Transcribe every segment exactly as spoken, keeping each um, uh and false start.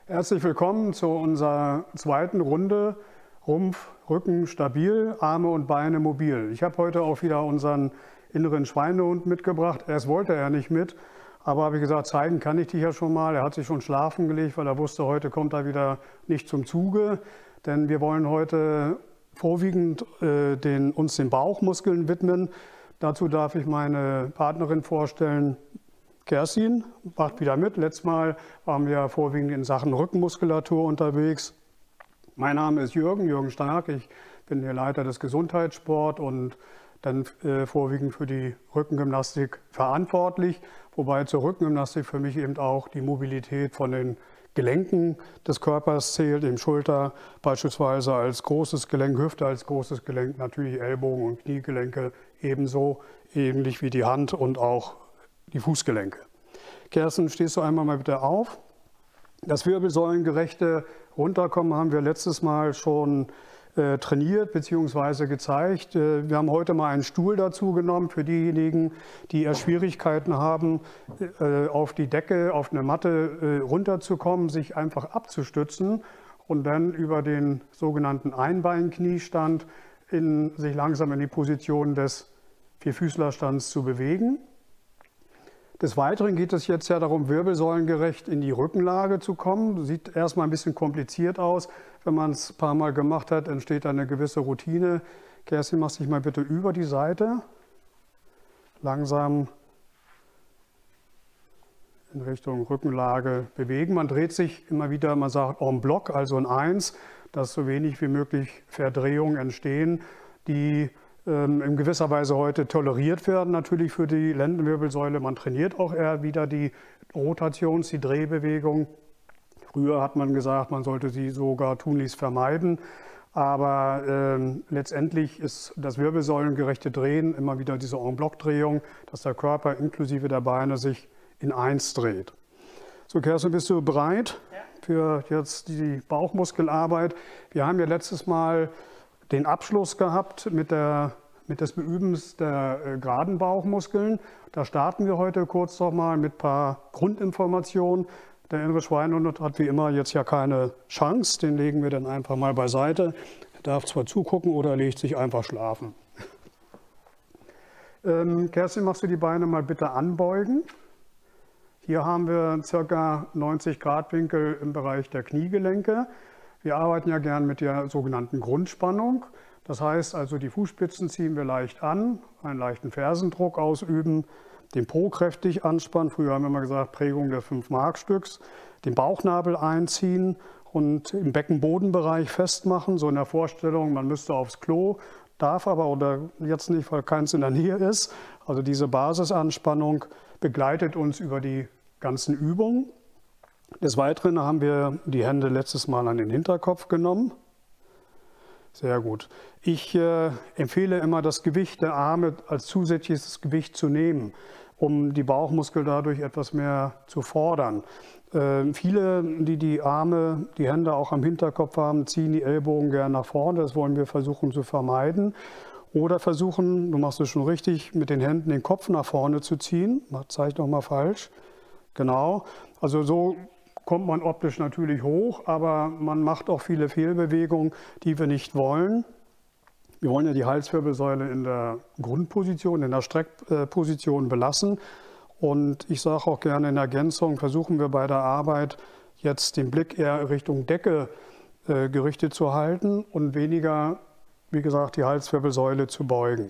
Herzlich willkommen zu unserer zweiten Runde Rumpf, Rücken stabil, Arme und Beine mobil. Ich habe heute auch wieder unseren inneren Schweinehund mitgebracht. Erst wollte er nicht mit, aber habe ich gesagt, zeigen kann ich dich ja schon mal. Er hat sich schon schlafen gelegt, weil er wusste, heute kommt er wieder nicht zum Zuge. Denn wir wollen heute vorwiegend äh, den, uns den Bauchmuskeln widmen. Dazu darf ich meine Partnerin vorstellen, Kerstin, macht wieder mit. Letztes Mal waren wir vorwiegend in Sachen Rückenmuskulatur unterwegs. Mein Name ist Jürgen, Jürgen Stark. Ich bin der Leiter des Gesundheitssport und dann äh, vorwiegend für die Rückengymnastik verantwortlich. Wobei zur Rückengymnastik für mich eben auch die Mobilität von den Gelenken des Körpers zählt, eben Schulter beispielsweise als großes Gelenk, Hüfte als großes Gelenk, natürlich Ellbogen und Kniegelenke ebenso, ähnlich wie die Hand und auch die Fußgelenke. Kerstin, stehst du einmal mal bitte auf. Das wirbelsäulengerechte Runterkommen haben wir letztes Mal schon äh, trainiert bzw. gezeigt. Äh, wir haben heute mal einen Stuhl dazu genommen für diejenigen, die eher Schwierigkeiten haben, äh, auf die Decke, auf eine Matte äh, runterzukommen, sich einfach abzustützen und dann über den sogenannten Einbeinkniestand in, sich langsam in die Position des Vierfüßlerstands zu bewegen. Des Weiteren geht es jetzt ja darum, wirbelsäulengerecht in die Rückenlage zu kommen. Sieht erstmal ein bisschen kompliziert aus. Wenn man es ein paar Mal gemacht hat, entsteht da eine gewisse Routine. Kerstin, machst dich mal bitte über die Seite. Langsam in Richtung Rückenlage bewegen. Man dreht sich immer wieder, man sagt en bloc, also in eins, dass so wenig wie möglich Verdrehungen entstehen, die in gewisser Weise heute toleriert werden, natürlich für die Lendenwirbelsäule. Man trainiert auch eher wieder die Rotations-, die Drehbewegung. Früher hat man gesagt, man sollte sie sogar tunlichst vermeiden. Aber ähm, letztendlich ist das wirbelsäulengerechte Drehen immer wieder diese En-Bloc-Drehung, dass der Körper inklusive der Beine sich in eins dreht. So, Kerstin, bist du bereit ja. für jetzt die Bauchmuskelarbeit? Wir haben ja letztes Mal den Abschluss gehabt mit, der, mit des Beübens der äh, geraden Bauchmuskeln. Da starten wir heute kurz noch mal mit ein paar Grundinformationen. Der innere Schweinehund hat wie immer jetzt ja keine Chance, den legen wir dann einfach mal beiseite. Er darf zwar zugucken oder legt sich einfach schlafen. Ähm, Kerstin, machst du die Beine mal bitte anbeugen. Hier haben wir ca. neunzig Grad Winkel im Bereich der Kniegelenke. Wir arbeiten ja gern mit der sogenannten Grundspannung. Das heißt also, die Fußspitzen ziehen wir leicht an, einen leichten Fersendruck ausüben, den Po kräftig anspannen. Früher haben wir immer gesagt, Prägung des fünf-Mark-Stücks. Den Bauchnabel einziehen und im Beckenbodenbereich festmachen. So in der Vorstellung, man müsste aufs Klo, darf aber oder jetzt nicht, weil keins in der Nähe ist. Also diese Basisanspannung begleitet uns über die ganzen Übungen. Des Weiteren haben wir die Hände letztes Mal an den Hinterkopf genommen. Sehr gut. Ich äh, empfehle immer, das Gewicht der Arme als zusätzliches Gewicht zu nehmen, um die Bauchmuskel dadurch etwas mehr zu fordern. Äh, viele, die die Arme, die Hände auch am Hinterkopf haben, ziehen die Ellbogen gerne nach vorne. Das wollen wir versuchen zu vermeiden. Oder versuchen, du machst es schon richtig, mit den Händen den Kopf nach vorne zu ziehen. Zeige ich nochmal falsch. Genau. Also so kommt man optisch natürlich hoch, aber man macht auch viele Fehlbewegungen, die wir nicht wollen. Wir wollen ja die Halswirbelsäule in der Grundposition, in der Streckposition belassen. Und ich sage auch gerne in Ergänzung, versuchen wir bei der Arbeit jetzt den Blick eher Richtung Decke äh, gerichtet zu halten und weniger, wie gesagt, die Halswirbelsäule zu beugen.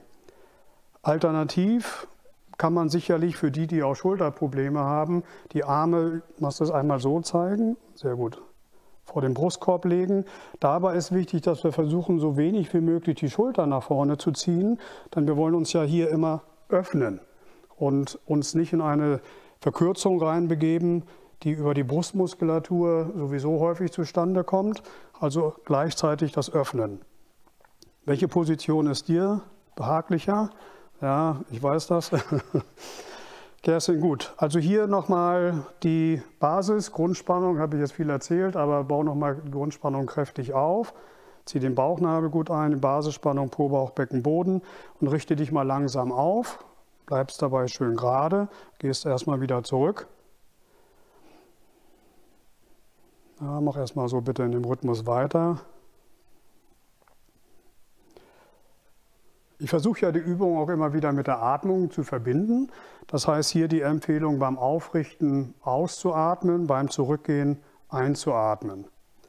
Alternativ kann man sicherlich für die, die auch Schulterprobleme haben, die Arme, machst du es einmal so zeigen, sehr gut, vor den Brustkorb legen. Dabei ist wichtig, dass wir versuchen, so wenig wie möglich die Schulter nach vorne zu ziehen, denn wir wollen uns ja hier immer öffnen und uns nicht in eine Verkürzung reinbegeben, die über die Brustmuskulatur sowieso häufig zustande kommt, also gleichzeitig das Öffnen. Welche Position ist dir behaglicher? Ja, ich weiß das. Kerstin, gut. Also hier nochmal die Basis, Grundspannung, habe ich jetzt viel erzählt, aber bau nochmal die Grundspannung kräftig auf. Zieh den Bauchnabel gut ein, die Basisspannung, Po, Bauch, Becken, Boden und richte dich mal langsam auf. Bleibst dabei schön gerade, gehst erstmal wieder zurück. Ja, mach erstmal so bitte in dem Rhythmus weiter. Ich versuche ja die Übung auch immer wieder mit der Atmung zu verbinden. Das heißt hier die Empfehlung beim Aufrichten auszuatmen, beim Zurückgehen einzuatmen.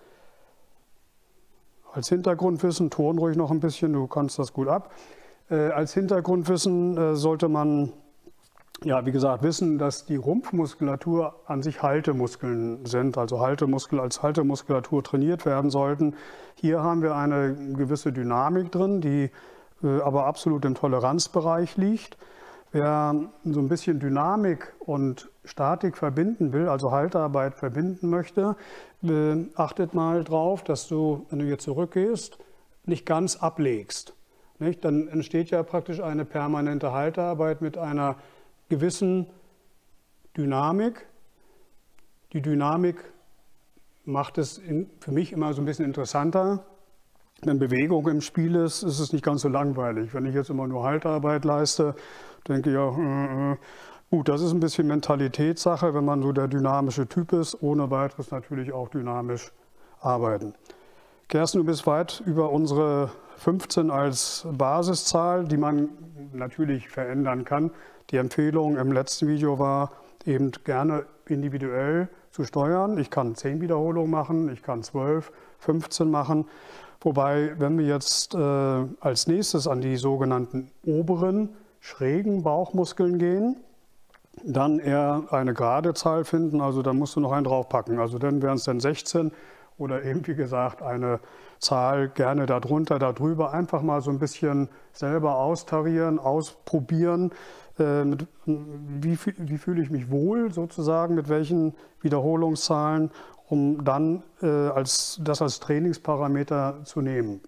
Als Hintergrundwissen, ton ruhig noch ein bisschen, du kannst das gut ab. Äh, als Hintergrundwissen äh, sollte man, ja, wie gesagt, wissen, dass die Rumpfmuskulatur an sich Haltemuskeln sind, also Haltemuskel als Haltemuskulatur trainiert werden sollten. Hier haben wir eine gewisse Dynamik drin, die äh, aber absolut im Toleranzbereich liegt. Wer so ein bisschen Dynamik und Statik verbinden will, also Haltearbeit verbinden möchte, äh, achtet mal drauf, dass du, wenn du hier zurückgehst, nicht ganz ablegst. Nicht? Dann entsteht ja praktisch eine permanente Haltearbeit mit einer gewissen Dynamik. Die Dynamik macht es in, für mich immer so ein bisschen interessanter. Wenn Bewegung im Spiel ist, ist es nicht ganz so langweilig. Wenn ich jetzt immer nur Haltearbeit leiste, denke ich ja, äh, äh, gut, das ist ein bisschen Mentalitätssache, wenn man so der dynamische Typ ist, ohne weiteres natürlich auch dynamisch arbeiten. Kerstin, du bist weit über unsere fünfzehn als Basiszahl, die man natürlich verändern kann. Die Empfehlung im letzten Video war, eben gerne individuell zu steuern. Ich kann zehn Wiederholungen machen, ich kann zwölf, fünfzehn machen. Wobei, wenn wir jetzt äh, als nächstes an die sogenannten oberen, schrägen Bauchmuskeln gehen, dann eher eine gerade Zahl finden, also da musst du noch einen draufpacken. Also dann wären es dann sechzehn oder eben wie gesagt eine Zahl gerne darunter, darüber. Einfach mal so ein bisschen selber austarieren, ausprobieren, äh, mit, wie, wie fühle ich mich wohl sozusagen, mit welchen Wiederholungszahlen, um dann äh, als, das als Trainingsparameter zu nehmen.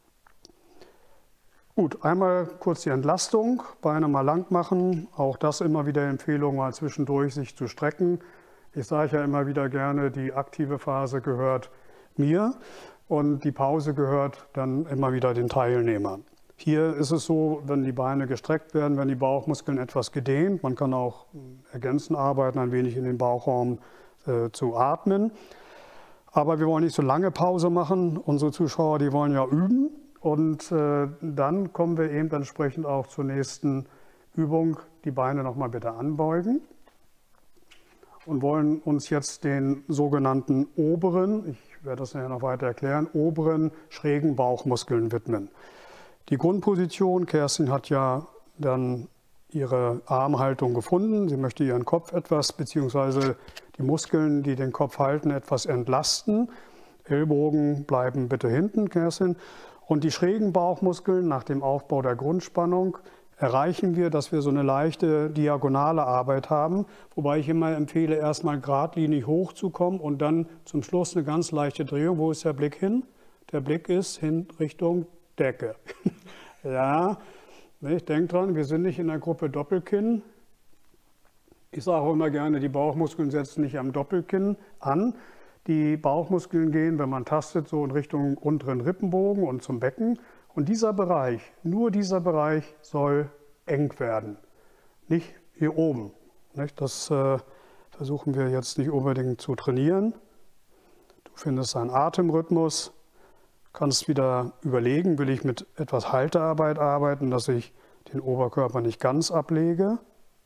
Gut, einmal kurz die Entlastung, Beine mal lang machen, auch das immer wieder Empfehlung, mal zwischendurch sich zu strecken. Ich sage ja immer wieder gerne, die aktive Phase gehört mir und die Pause gehört dann immer wieder den Teilnehmern. Hier ist es so, wenn die Beine gestreckt werden, werden die Bauchmuskeln etwas gedehnt. Man kann auch ergänzend arbeiten, ein wenig in den Bauchraum äh, zu atmen. Aber wir wollen nicht so lange Pause machen. Unsere Zuschauer, die wollen ja üben. Und äh, dann kommen wir eben entsprechend auch zur nächsten Übung. Die Beine nochmal bitte anbeugen. Und wollen uns jetzt den sogenannten oberen, ich werde das ja noch weiter erklären, oberen schrägen Bauchmuskeln widmen. Die Grundposition, Kerstin hat ja dann ihre Armhaltung gefunden. Sie möchte ihren Kopf etwas, beziehungsweise die Muskeln, die den Kopf halten, etwas entlasten. Ellbogen bleiben bitte hinten, Kerstin. Und die schrägen Bauchmuskeln nach dem Aufbau der Grundspannung erreichen wir, dass wir so eine leichte diagonale Arbeit haben, wobei ich immer empfehle, erstmal geradlinig hochzukommen und dann zum Schluss eine ganz leichte Drehung. Wo ist der Blick hin? Der Blick ist hin Richtung Decke. Ja, ich denke dran, wir sind nicht in der Gruppe Doppelkinn. Ich sage auch immer gerne, die Bauchmuskeln setzen nicht am Doppelkinn an. Die Bauchmuskeln gehen, wenn man tastet, so in Richtung unteren Rippenbogen und zum Becken. Und dieser Bereich, nur dieser Bereich soll eng werden, nicht hier oben. Das äh, versuchen wir jetzt nicht unbedingt zu trainieren. Du findest einen Atemrhythmus, kannst wieder überlegen, will ich mit etwas Haltearbeit arbeiten, dass ich den Oberkörper nicht ganz ablege.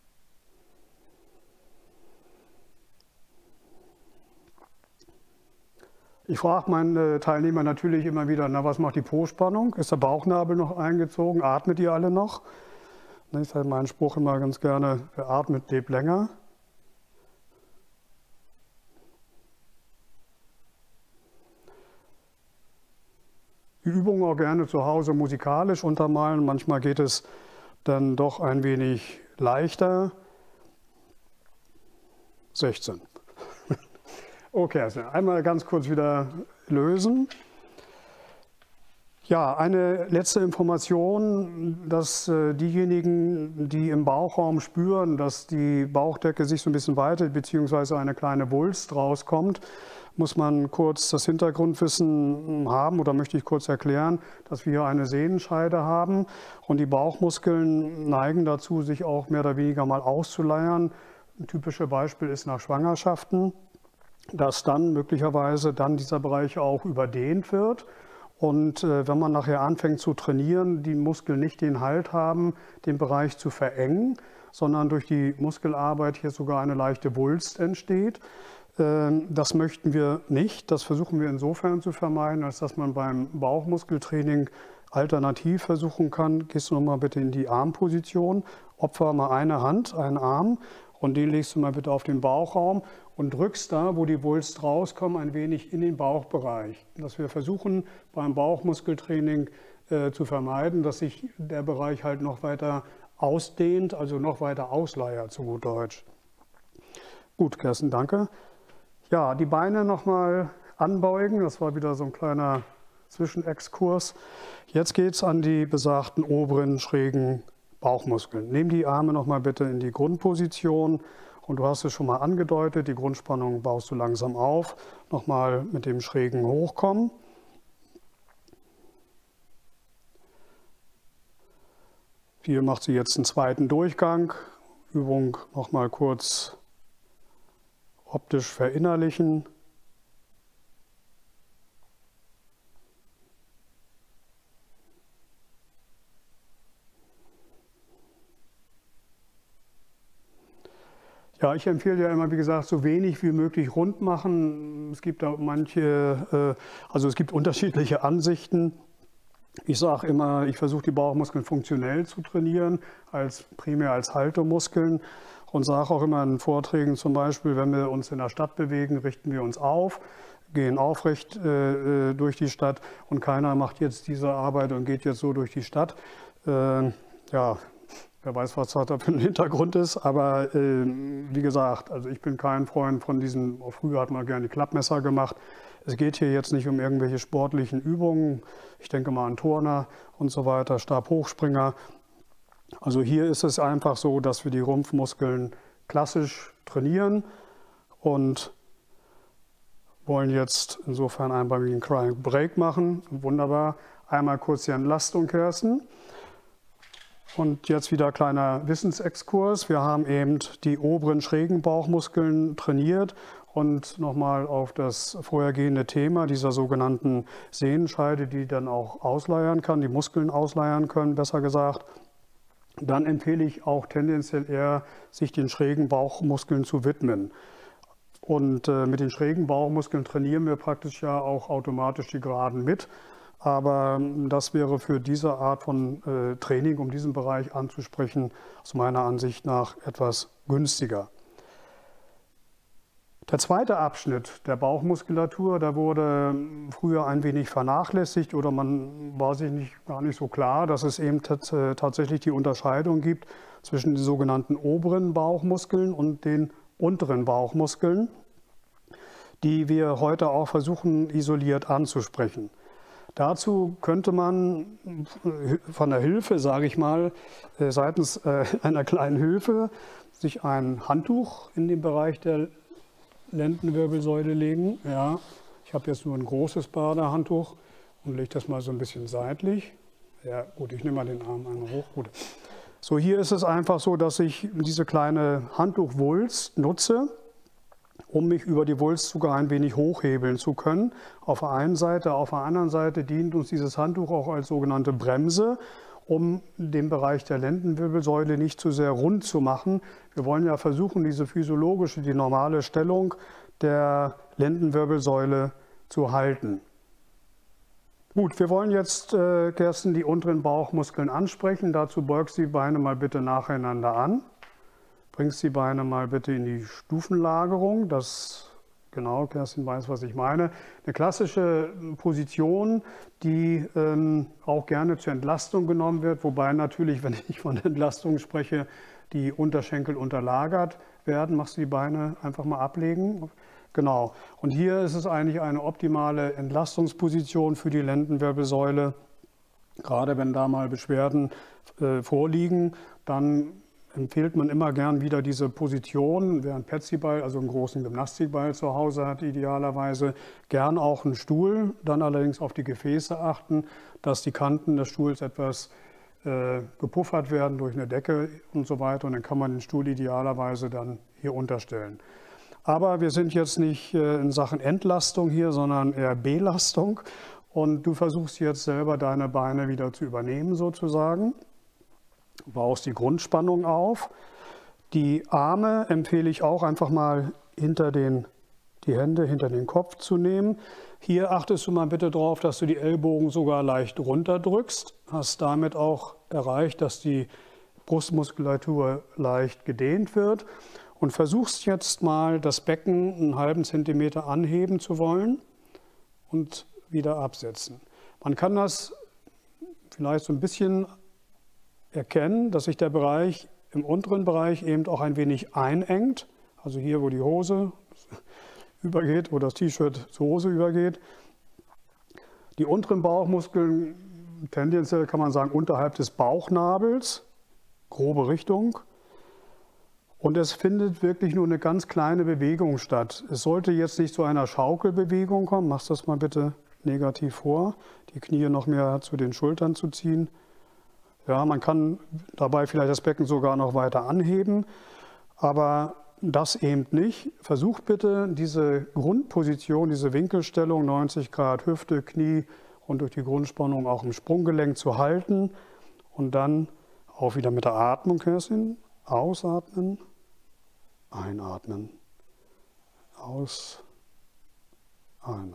Ich frage meine Teilnehmer natürlich immer wieder, na, was macht die Po-Spannung? Ist der Bauchnabel noch eingezogen? Atmet ihr alle noch? Ich sage meinen Spruch immer ganz gerne, wer atmet, lebt länger. Die Übung auch gerne zu Hause musikalisch untermalen. Manchmal geht es dann doch ein wenig leichter. sechzehn. Okay, also einmal ganz kurz wieder lösen. Ja, eine letzte Information, dass äh, diejenigen, die im Bauchraum spüren, dass die Bauchdecke sich so ein bisschen weitet, beziehungsweise eine kleine Wulst rauskommt, muss man kurz das Hintergrundwissen haben oder möchte ich kurz erklären, dass wir hier eine Sehnenscheide haben und die Bauchmuskeln neigen dazu, sich auch mehr oder weniger mal auszuleiern. Ein typisches Beispiel ist nach Schwangerschaften. dass dann möglicherweise dann dieser Bereich auch überdehnt wird. Und äh, wenn man nachher anfängt zu trainieren, die Muskeln nicht den Halt haben, den Bereich zu verengen, sondern durch die Muskelarbeit hier sogar eine leichte Wulst entsteht. Äh, das möchten wir nicht. Das versuchen wir insofern zu vermeiden, als dass man beim Bauchmuskeltraining alternativ versuchen kann. Gehst du nochmal bitte in die Armposition, opfer mal eine Hand, einen Arm und den legst du mal bitte auf den Bauchraum und drückst da, wo die Wulst rauskommt, ein wenig in den Bauchbereich. Dass wir versuchen beim Bauchmuskeltraining äh, zu vermeiden, dass sich der Bereich halt noch weiter ausdehnt, also noch weiter ausleiert, zu gut Deutsch. Gut, Kerstin, danke. Ja, die Beine nochmal anbeugen, das war wieder so ein kleiner Zwischenexkurs. Jetzt geht es an die besagten oberen schrägen Bauchmuskeln. Nimm die Arme nochmal bitte in die Grundposition und du hast es schon mal angedeutet, die Grundspannung baust du langsam auf. Nochmal mit dem schrägen Hochkommen. Hier macht sie jetzt einen zweiten Durchgang. Übung nochmal kurz optisch verinnerlichen. Ja, ich empfehle ja immer, wie gesagt, so wenig wie möglich rund machen. Es gibt da manche, also es gibt unterschiedliche Ansichten. Ich sage immer, ich versuche die Bauchmuskeln funktionell zu trainieren, als primär als Haltemuskeln und sage auch immer in Vorträgen zum Beispiel, wenn wir uns in der Stadt bewegen, richten wir uns auf, gehen aufrecht äh, durch die Stadt und keiner macht jetzt diese Arbeit und geht jetzt so durch die Stadt. Äh, ja. Wer weiß, was da für ein Hintergrund ist, aber äh, wie gesagt, also ich bin kein Freund von diesen, früher hat man gerne die Klappmesser gemacht. Es geht hier jetzt nicht um irgendwelche sportlichen Übungen, ich denke mal an Turner und so weiter, Stabhochspringer. Also hier ist es einfach so, dass wir die Rumpfmuskeln klassisch trainieren und wollen jetzt insofern einen beim Crying Break machen. Wunderbar, einmal kurz die Entlastung, Kerstin. Und jetzt wieder kleiner Wissensexkurs. Wir haben eben die oberen schrägen Bauchmuskeln trainiert und nochmal auf das vorhergehende Thema dieser sogenannten Sehnenscheide, die dann auch ausleiern kann, die Muskeln ausleiern können, besser gesagt. Dann empfehle ich auch tendenziell eher, sich den schrägen Bauchmuskeln zu widmen. Und äh, mit den schrägen Bauchmuskeln trainieren wir praktisch ja auch automatisch die Geraden mit. Aber das wäre für diese Art von äh, Training, um diesen Bereich anzusprechen, aus meiner Ansicht nach etwas günstiger. Der zweite Abschnitt der Bauchmuskulatur, der wurde früher ein wenig vernachlässigt oder man war sich nicht, gar nicht so klar, dass es eben tatsächlich die Unterscheidung gibt zwischen den sogenannten oberen Bauchmuskeln und den unteren Bauchmuskeln, die wir heute auch versuchen isoliert anzusprechen. Dazu könnte man von der Hilfe, sage ich mal, seitens einer kleinen Hilfe sich ein Handtuch in den Bereich der Lendenwirbelsäule legen. Ja, ich habe jetzt nur ein großes Badehandtuch und lege das mal so ein bisschen seitlich. Ja, gut, ich nehme mal den Arm einmal hoch. Gut. So, hier ist es einfach so, dass ich diese kleine Handtuchwulst nutze, um mich über die Wulst sogar ein wenig hochhebeln zu können. Auf der einen Seite, auf der anderen Seite dient uns dieses Handtuch auch als sogenannte Bremse, um den Bereich der Lendenwirbelsäule nicht zu sehr rund zu machen. Wir wollen ja versuchen, diese physiologische, die normale Stellung der Lendenwirbelsäule zu halten. Gut, wir wollen jetzt, äh, Kerstin, die unteren Bauchmuskeln ansprechen. Dazu beugst du die Beine mal bitte nacheinander an. Bringst die Beine mal bitte in die Stufenlagerung. Das, genau, Kerstin weiß, was ich meine. Eine klassische Position, die ähm, auch gerne zur Entlastung genommen wird, wobei natürlich, wenn ich von Entlastung spreche, die Unterschenkel unterlagert werden. Machst du die Beine einfach mal ablegen. Genau. Und hier ist es eigentlich eine optimale Entlastungsposition für die Lendenwirbelsäule. Gerade wenn da mal Beschwerden äh, vorliegen, dann empfiehlt man immer gern wieder diese Position, wer einen Petsyball, also einen großen Gymnastikball zu Hause hat, idealerweise gern auch einen Stuhl, dann allerdings auf die Gefäße achten, dass die Kanten des Stuhls etwas äh, gepuffert werden durch eine Decke und so weiter und dann kann man den Stuhl idealerweise dann hier unterstellen. Aber wir sind jetzt nicht in Sachen Entlastung hier, sondern eher Belastung. Und du versuchst jetzt selber deine Beine wieder zu übernehmen sozusagen. Du baust die Grundspannung auf. Die Arme empfehle ich auch einfach mal hinter den, die Hände hinter den Kopf zu nehmen. Hier achtest du mal bitte darauf, dass du die Ellbogen sogar leicht runterdrückst. Hast damit auch erreicht, dass die Brustmuskulatur leicht gedehnt wird. Und versuchst jetzt mal, das Becken einen halben Zentimeter anheben zu wollen und wieder absetzen. Man kann das vielleicht so ein bisschen erkennen, dass sich der Bereich im unteren Bereich eben auch ein wenig einengt. Also hier, wo die Hose übergeht, wo das T-Shirt zur Hose übergeht. Die unteren Bauchmuskeln, tendenziell kann man sagen, unterhalb des Bauchnabels, grobe Richtung. Und es findet wirklich nur eine ganz kleine Bewegung statt. Es sollte jetzt nicht zu einer Schaukelbewegung kommen. Mach das mal bitte negativ vor. Die Knie noch mehr zu den Schultern zu ziehen. Ja, man kann dabei vielleicht das Becken sogar noch weiter anheben, aber das eben nicht. Versucht bitte diese Grundposition, diese Winkelstellung, neunzig Grad Hüfte, Knie und durch die Grundspannung auch im Sprunggelenk zu halten. Und dann auch wieder mit der Atmung, Kerstin, ausatmen. Einatmen, aus, einatmen.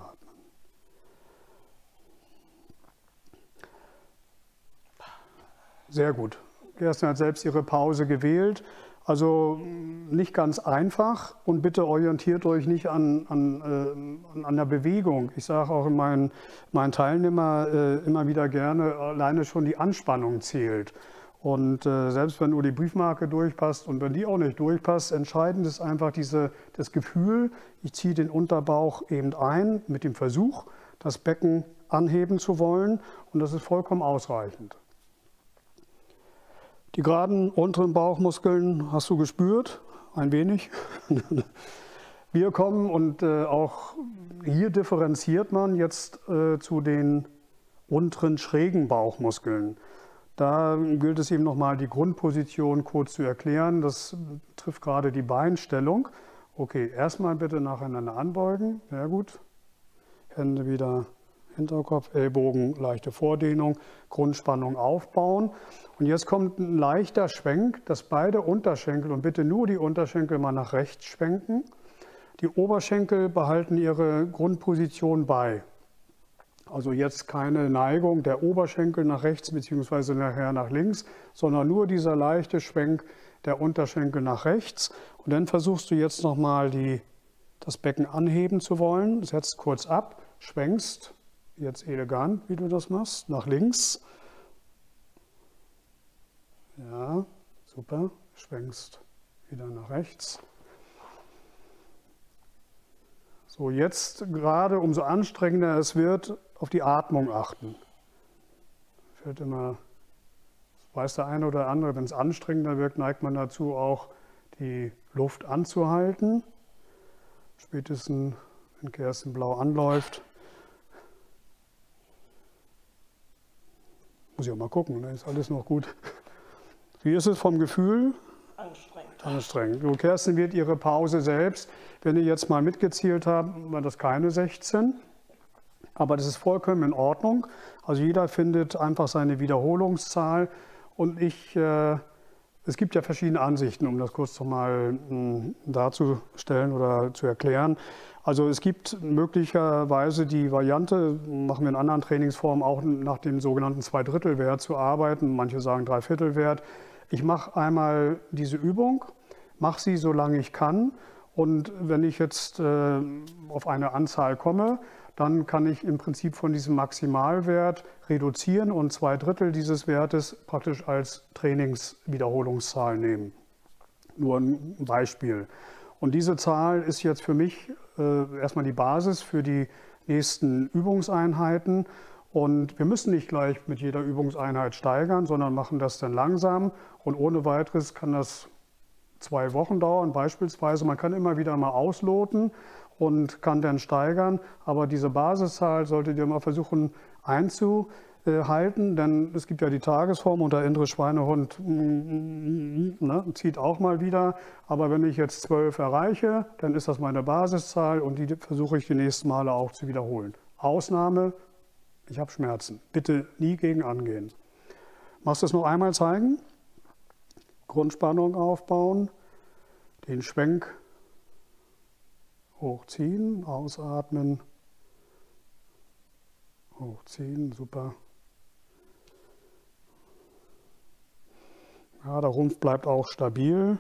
Sehr gut. Kerstin hat selbst ihre Pause gewählt. Also nicht ganz einfach und bitte orientiert euch nicht an, an, äh, an der Bewegung. Ich sage auch in meinen, meinen Teilnehmern äh, immer wieder gerne, alleine schon die Anspannung zählt. Und äh, selbst wenn nur die Briefmarke durchpasst und wenn die auch nicht durchpasst, entscheidend ist einfach diese, das Gefühl, ich ziehe den Unterbauch eben ein mit dem Versuch, das Becken anheben zu wollen und das ist vollkommen ausreichend. Die geraden unteren Bauchmuskeln hast du gespürt, ein wenig. Wir kommen und äh, auch hier differenziert man jetzt äh, zu den unteren schrägen Bauchmuskeln. Da gilt es eben nochmal die Grundposition kurz zu erklären. Das trifft gerade die Beinstellung. Okay, erstmal bitte nacheinander anbeugen. Sehr gut. Hände wieder Hinterkopf, Ellbogen, leichte Vordehnung, Grundspannung aufbauen. Und jetzt kommt ein leichter Schwenk, dass beide Unterschenkel und bitte nur die Unterschenkel mal nach rechts schwenken. Die Oberschenkel behalten ihre Grundposition bei. Also jetzt keine Neigung der Oberschenkel nach rechts bzw. nachher nach links, sondern nur dieser leichte Schwenk der Unterschenkel nach rechts. Und dann versuchst du jetzt nochmal die, das Becken anheben zu wollen. Setzt kurz ab, schwenkst, jetzt elegant, wie du das machst, nach links. Ja, super, schwenkst wieder nach rechts. So, jetzt gerade umso anstrengender es wird, auf die Atmung achten. Fällt immer, das weiß der eine oder andere, wenn es anstrengender wirkt, neigt man dazu auch, die Luft anzuhalten. Spätestens, wenn Kerstin blau anläuft. Muss ich auch mal gucken, ne? Ist alles noch gut. Wie ist es vom Gefühl? Anstrengend. Anstrengend. So, Kerstin wird ihre Pause selbst. Wenn ihr jetzt mal mitgezählt habt, war das keine sechzehn. Aber das ist vollkommen in Ordnung. Also jeder findet einfach seine Wiederholungszahl. Und ich, äh, es gibt ja verschiedene Ansichten, um das kurz noch mal mh, darzustellen oder zu erklären. Also es gibt möglicherweise die Variante, machen wir in anderen Trainingsformen, auch nach dem sogenannten Zweidrittelwert zu arbeiten. Manche sagen Dreiviertelwert. Ich mache einmal diese Übung, mache sie so lange ich kann. Und wenn ich jetzt äh, auf eine Anzahl komme, dann kann ich im Prinzip von diesem Maximalwert reduzieren und zwei Drittel dieses Wertes praktisch als Trainingswiederholungszahl nehmen. Nur ein Beispiel. Und diese Zahl ist jetzt für mich äh, erstmal die Basis für die nächsten Übungseinheiten. Und wir müssen nicht gleich mit jeder Übungseinheit steigern, sondern machen das dann langsam. Und ohne weiteres kann das zwei Wochen dauern beispielsweise. Man kann immer wieder mal ausloten und kann dann steigern. Aber diese Basiszahl solltet ihr mal versuchen einzuhalten. äh, halten, denn es gibt ja die Tagesform und der innere Schweinehund ne, zieht auch mal wieder. Aber wenn ich jetzt zwölf erreiche, dann ist das meine Basiszahl und die versuche ich die nächsten Male auch zu wiederholen. Ausnahme, ich habe Schmerzen. Bitte nie gegen angehen. Machst du es noch einmal zeigen? Grundspannung aufbauen, den Schwenk hochziehen, ausatmen, hochziehen, super. Ja, der Rumpf bleibt auch stabil.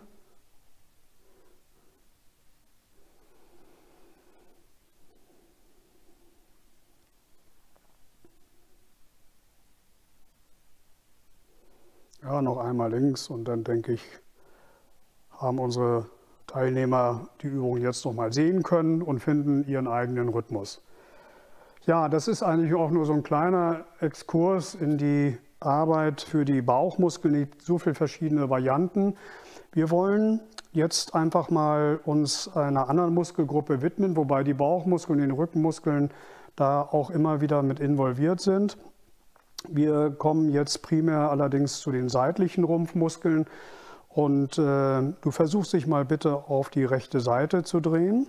Ja, noch einmal links und dann denke ich, haben unsere Teilnehmer die Übung jetzt noch mal sehen können und finden ihren eigenen Rhythmus. Ja, das ist eigentlich auch nur so ein kleiner Exkurs in die Arbeit für die Bauchmuskeln. Es gibt so viele verschiedene Varianten. Wir wollen jetzt einfach mal uns einer anderen Muskelgruppe widmen, wobei die Bauchmuskeln und die Rückenmuskeln da auch immer wieder mit involviert sind. Wir kommen jetzt primär allerdings zu den seitlichen Rumpfmuskeln und äh, du versuchst dich mal bitte auf die rechte Seite zu drehen.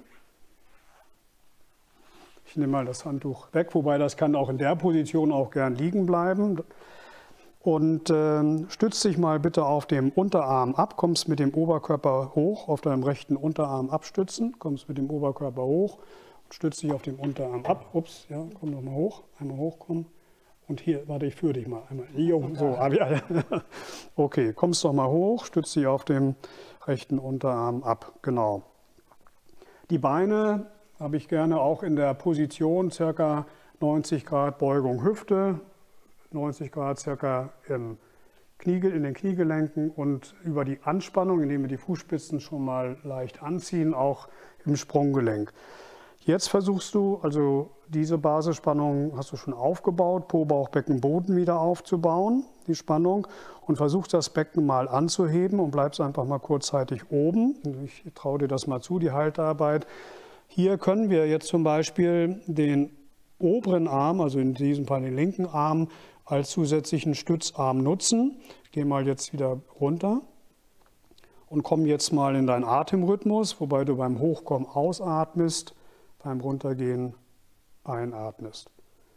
Ich nehme mal das Handtuch weg, wobei das kann auch in der Position auch gern liegen bleiben. Und äh, stützt dich mal bitte auf dem Unterarm ab, kommst mit dem Oberkörper hoch, auf deinem rechten Unterarm abstützen, kommst mit dem Oberkörper hoch und stützt dich auf dem Unterarm ab. Ups, ja, komm noch mal hoch, einmal hochkommen. Und hier, warte, ich führe dich mal einmal. Jo, so, ja, okay, kommst doch mal hoch, stützt dich auf dem rechten Unterarm ab, genau. Die Beine habe ich gerne auch in der Position circa neunzig Grad Beugung Hüfte, neunzig Grad circa im Knie, in den Kniegelenken und über die Anspannung, indem wir die Fußspitzen schon mal leicht anziehen, auch im Sprunggelenk. Jetzt versuchst du, also diese Basisspannung hast du schon aufgebaut, Po, Bauch, Becken, Boden wieder aufzubauen, die Spannung, und versuchst das Becken mal anzuheben und bleibst einfach mal kurzzeitig oben. Ich traue dir das mal zu, die Haltearbeit. Hier können wir jetzt zum Beispiel den oberen Arm, also in diesem Fall den linken Arm, als zusätzlichen Stützarm nutzen. Ich gehe mal jetzt wieder runter und komm jetzt mal in deinen Atemrhythmus, wobei du beim Hochkommen ausatmest, beim Runtergehen einatmest.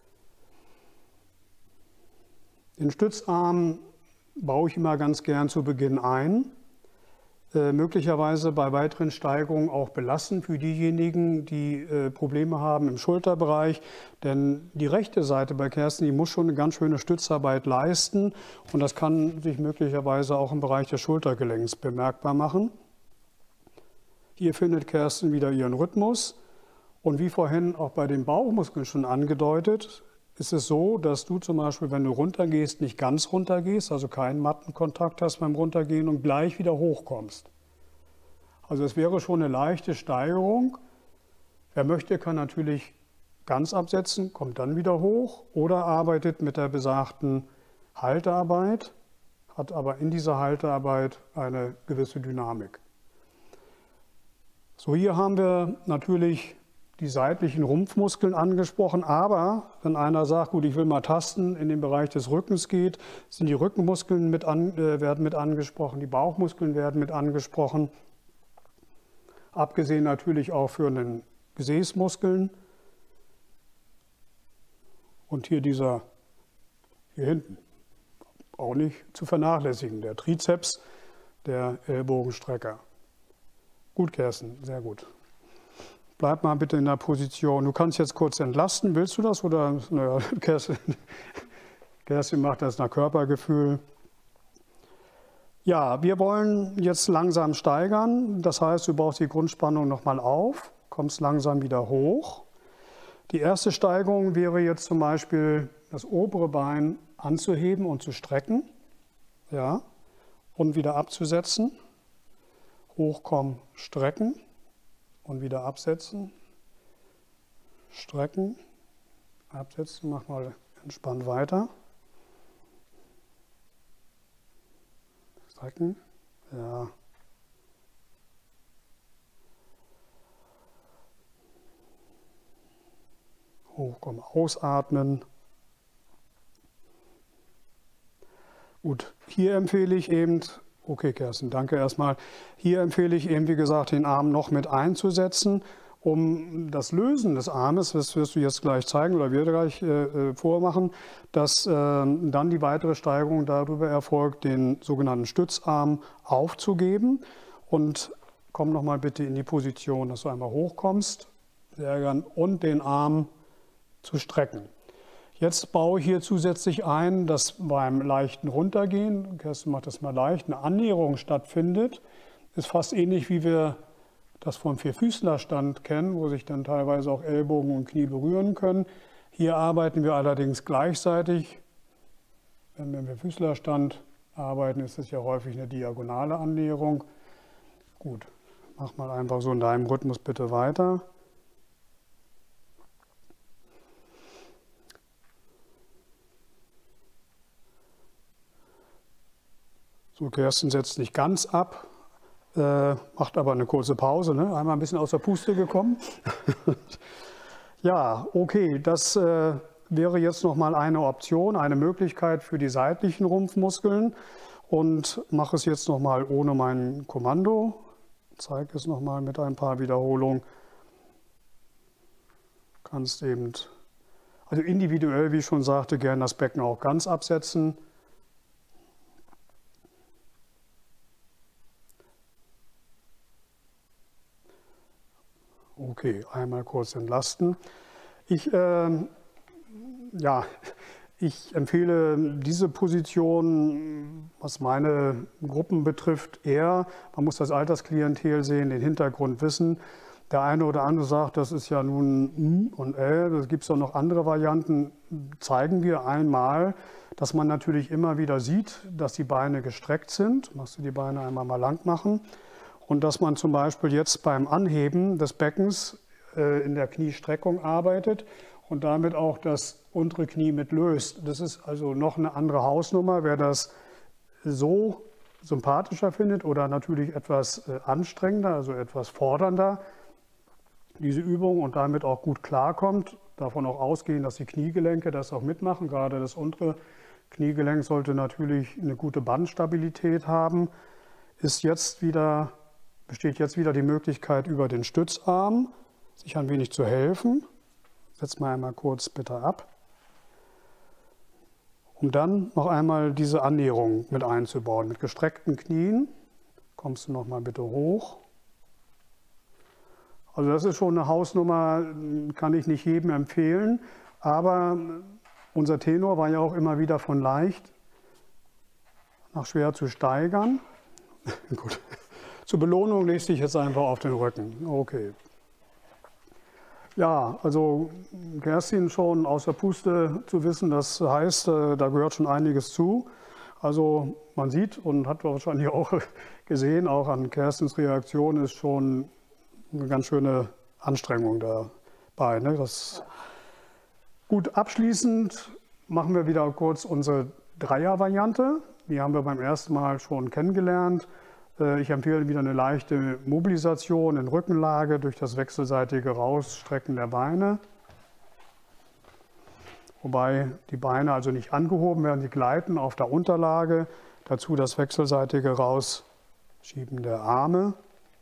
Den Stützarm baue ich immer ganz gern zu Beginn ein. Äh, möglicherweise bei weiteren Steigungen auch belassen für diejenigen, die äh, Probleme haben im Schulterbereich. Denn die rechte Seite bei Kerstin, die muss schon eine ganz schöne Stützarbeit leisten. Und das kann sich möglicherweise auch im Bereich des Schultergelenks bemerkbar machen. Hier findet Kerstin wieder ihren Rhythmus. Und wie vorhin auch bei den Bauchmuskeln schon angedeutet, ist es so, dass du zum Beispiel, wenn du runtergehst, nicht ganz runtergehst, also keinen Mattenkontakt hast beim Runtergehen und gleich wieder hochkommst. Also es wäre schon eine leichte Steigerung. Wer möchte, kann natürlich ganz absetzen, kommt dann wieder hoch oder arbeitet mit der besagten Haltearbeit, hat aber in dieser Haltearbeit eine gewisse Dynamik. So, hier haben wir natürlich die seitlichen Rumpfmuskeln angesprochen, aber wenn einer sagt, gut, ich will mal tasten, in den Bereich des Rückens geht, sind die Rückenmuskeln mit an, äh, werden mit angesprochen, die Bauchmuskeln werden mit angesprochen, abgesehen natürlich auch für den Gesäßmuskeln und hier dieser, hier hinten, auch nicht zu vernachlässigen, der Trizeps, der Ellbogenstrecker. Gut, Kerstin, sehr gut. Bleib mal bitte in der Position. Du kannst jetzt kurz entlasten. Willst du das? Oder naja, Kerstin, Kerstin macht das nach Körpergefühl. Ja, wir wollen jetzt langsam steigern. Das heißt, du baust die Grundspannung nochmal auf, kommst langsam wieder hoch. Die erste Steigerung wäre jetzt zum Beispiel, das obere Bein anzuheben und zu strecken. Ja, und wieder abzusetzen. Hochkommen, strecken. Und wieder absetzen, strecken, absetzen, mach mal entspannt weiter. Strecken, ja. Hochkommen, ausatmen. Gut, hier empfehle ich eben, okay Kerstin, danke erstmal, hier empfehle ich eben, wie gesagt, den Arm noch mit einzusetzen, um das Lösen des Armes, das wirst du jetzt gleich zeigen oder wir gleich äh, vormachen, dass äh, dann die weitere Steigerung darüber erfolgt, den sogenannten Stützarm aufzugeben. Und komm nochmal bitte in die Position, dass du einmal hochkommst, sehr gern, und den Arm zu strecken. Jetzt baue ich hier zusätzlich ein, dass beim leichten Runtergehen, Kerstin macht das mal leicht, eine Annäherung stattfindet. Ist fast ähnlich, wie wir das vom Vierfüßlerstand kennen, wo sich dann teilweise auch Ellbogen und Knie berühren können. Hier arbeiten wir allerdings gleichzeitig. Wenn wir im Vierfüßlerstand arbeiten, ist es ja häufig eine diagonale Annäherung. Gut, mach mal einfach so in deinem Rhythmus bitte weiter. So, Kerstin setzt nicht ganz ab. Äh, macht aber eine kurze Pause, ne? Einmal ein bisschen aus der Puste gekommen. Ja, okay, das äh, wäre jetzt nochmal eine Option, eine Möglichkeit für die seitlichen Rumpfmuskeln. Und mache es jetzt nochmal ohne mein Kommando. Zeige es nochmal mit ein paar Wiederholungen. Kannst eben, also individuell, wie ich schon sagte, gerne das Becken auch ganz absetzen. Okay, einmal kurz entlasten. Ich, äh, ja, ich empfehle diese Position, was meine Gruppen betrifft, eher. Man muss das Altersklientel sehen, den Hintergrund wissen. Der eine oder andere sagt, das ist ja nun M und L, da gibt es auch noch andere Varianten. Zeigen wir einmal, dass man natürlich immer wieder sieht, dass die Beine gestreckt sind. Machst du die Beine einmal mal lang machen. Und dass man zum Beispiel jetzt beim Anheben des Beckens äh, in der Kniestreckung arbeitet und damit auch das untere Knie mit löst. Das ist also noch eine andere Hausnummer. Wer das so sympathischer findet oder natürlich etwas äh, anstrengender, also etwas fordernder, diese Übung und damit auch gut klarkommt, davon auch ausgehen, dass die Kniegelenke das auch mitmachen. Gerade das untere Kniegelenk sollte natürlich eine gute Bandstabilität haben. Ist jetzt wieder besteht jetzt wieder die Möglichkeit, über den Stützarm sich ein wenig zu helfen. Setz mal einmal kurz bitte ab. Um dann noch einmal diese Annäherung mit einzubauen. Mit gestreckten Knien kommst du noch mal bitte hoch. Also das ist schon eine Hausnummer, kann ich nicht jedem empfehlen. Aber unser Tenor war ja auch immer wieder von leicht nach schwer zu steigern. Gut. Zur Belohnung legst du dich jetzt einfach auf den Rücken. Okay. Ja, also Kerstin schon aus der Puste zu wissen, das heißt, da gehört schon einiges zu. Also man sieht und hat wahrscheinlich auch gesehen, auch an Kerstins Reaktion ist schon eine ganz schöne Anstrengung dabei. Ne? Das gut, abschließend machen wir wieder kurz unsere Dreier-Variante. Die haben wir beim ersten Mal schon kennengelernt. Ich empfehle wieder eine leichte Mobilisation in Rückenlage durch das wechselseitige Rausstrecken der Beine. Wobei die Beine also nicht angehoben werden, sie gleiten auf der Unterlage. Dazu das wechselseitige Rausschieben der Arme.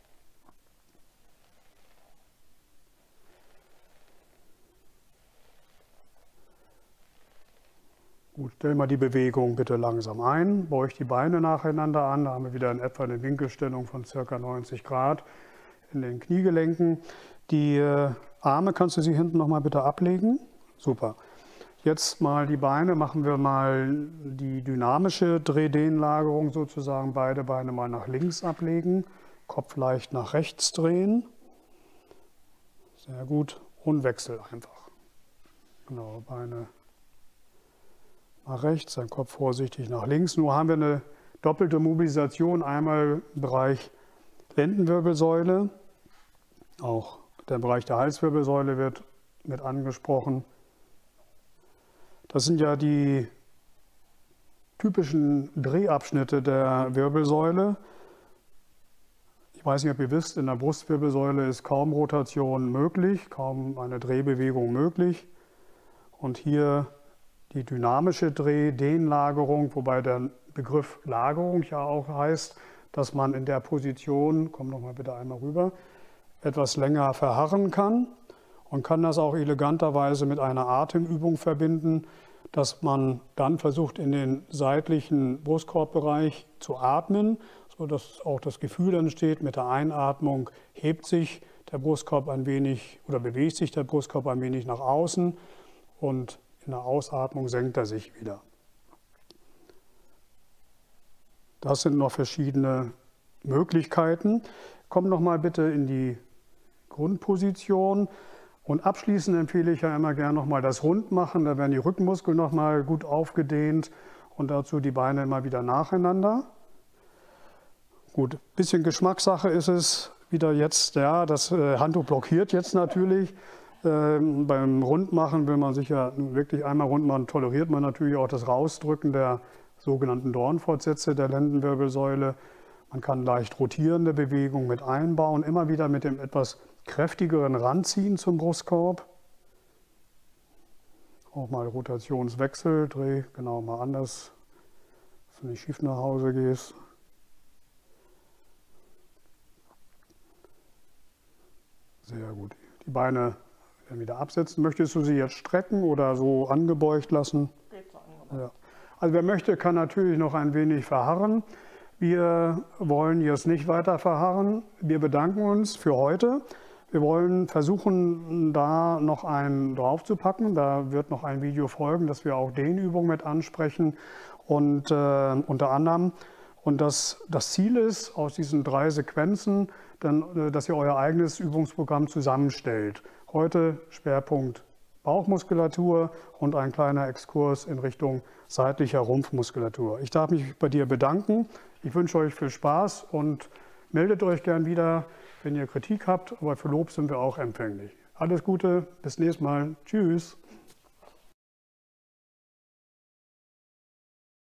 Gut, stell mal die Bewegung bitte langsam ein, beug die Beine nacheinander an, da haben wir wieder in etwa eine Winkelstellung von ca. neunzig Grad in den Kniegelenken. Die äh, Arme kannst du sie hinten noch mal bitte ablegen. Super. Jetzt mal die Beine, machen wir mal die dynamische Drehdehnlagerung sozusagen, beide Beine mal nach links ablegen, Kopf leicht nach rechts drehen. Sehr gut, und Wechsel einfach. Genau, Beine nach rechts, sein Kopf vorsichtig nach links. Nur haben wir eine doppelte Mobilisation, einmal im Bereich Lendenwirbelsäule, auch der Bereich der Halswirbelsäule wird mit angesprochen. Das sind ja die typischen Drehabschnitte der Wirbelsäule. Ich weiß nicht, ob ihr wisst, in der Brustwirbelsäule ist kaum Rotation möglich, kaum eine Drehbewegung möglich. Und hier die dynamische Dreh-Dehnlagerung, wobei der Begriff Lagerung ja auch heißt, dass man in der Position, komm noch mal bitte einmal rüber, etwas länger verharren kann und kann das auch eleganterweise mit einer Atemübung verbinden, dass man dann versucht, in den seitlichen Brustkorbbereich zu atmen, sodass auch das Gefühl entsteht, mit der Einatmung hebt sich der Brustkorb ein wenig oder bewegt sich der Brustkorb ein wenig nach außen und in der Ausatmung senkt er sich wieder. Das sind noch verschiedene Möglichkeiten. Komm noch mal bitte in die Grundposition. Und abschließend empfehle ich ja immer gerne noch mal das Rundmachen. Da werden die Rückenmuskeln noch mal gut aufgedehnt und dazu die Beine immer wieder nacheinander. Gut, ein bisschen Geschmackssache ist es wieder jetzt. Ja, das Handtuch blockiert jetzt natürlich. Ähm, beim Rundmachen will man sich ja wirklich einmal rund machen, toleriert man natürlich auch das Rausdrücken der sogenannten Dornfortsätze der Lendenwirbelsäule. Man kann leicht rotierende Bewegungen mit einbauen, immer wieder mit dem etwas kräftigeren Ranziehen zum Brustkorb. Auch mal Rotationswechsel, dreh genau mal anders, dass du nicht schief nach Hause gehst. Sehr gut. Die Beine werden wieder absetzen. Möchtest du sie jetzt strecken oder so angebeugt lassen? Geht so angebeugt. Ja. Also wer möchte, kann natürlich noch ein wenig verharren. Wir wollen jetzt nicht weiter verharren. Wir bedanken uns für heute. Wir wollen versuchen, da noch einen draufzupacken. Da wird noch ein Video folgen, dass wir auch Dehnübungen mit ansprechen. Und äh, unter anderem, und das, das Ziel ist, aus diesen drei Sequenzen, dann, dass ihr euer eigenes Übungsprogramm zusammenstellt. Heute Schwerpunkt Bauchmuskulatur und ein kleiner Exkurs in Richtung seitlicher Rumpfmuskulatur. Ich darf mich bei dir bedanken. Ich wünsche euch viel Spaß und meldet euch gern wieder, wenn ihr Kritik habt. Aber für Lob sind wir auch empfänglich. Alles Gute, bis nächstes Mal. Tschüss.